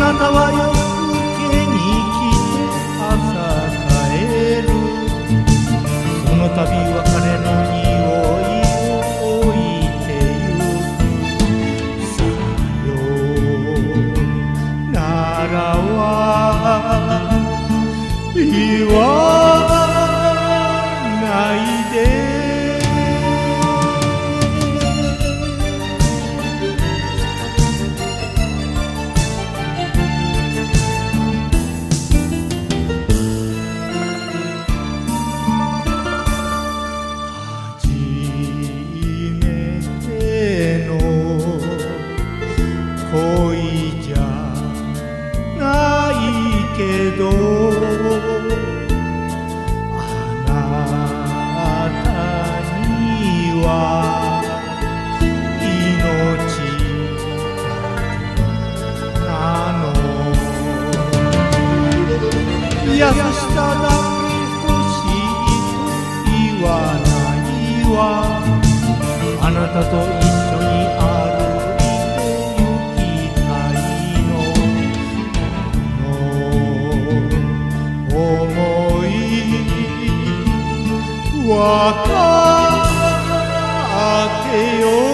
なたは夜更けに来て朝帰る。その度別れの匂いを置いてゆく。さよならは言わないで。恋じゃないけどあなたには命なの。優しさだけ欲しいと言わないわ。あなたと一緒に歩わかってよ。